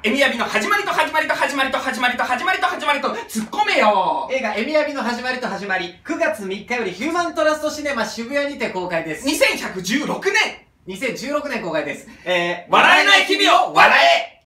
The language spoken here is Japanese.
エミヤビの始まりと始まりと始まりと始まりと始まりと始まりと突っ込めよ。 映画エミヤビの始まりと始まり、9月3日よりヒューマントラストシネマ渋谷にて公開です。 2116年 2016年公開です。 笑えない日々を笑え。